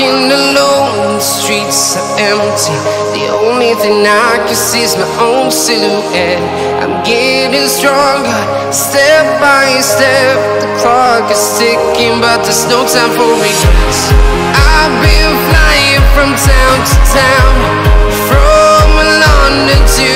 Walking alone, the streets are empty. The only thing I can see is my own silhouette. I'm getting stronger, step by step. The clock is ticking, but there's no time for regrets. I've been flying from town to town, from London to